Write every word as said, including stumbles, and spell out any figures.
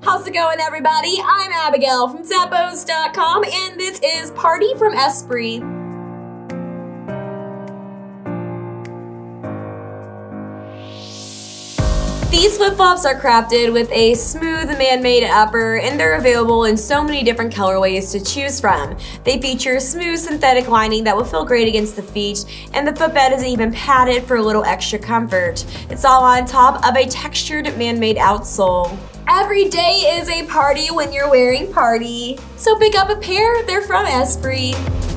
How's it going, everybody? I'm Abigail from Zappos dot com, and this is Party from Esprit. These flip-flops are crafted with a smooth man-made upper, and they're available in so many different colorways to choose from. They feature smooth synthetic lining that will feel great against the feet, and the footbed is even padded for a little extra comfort. It's all on top of a textured man-made outsole. Every day is a party when you're wearing party, so pick up a pair. They're from Esprit.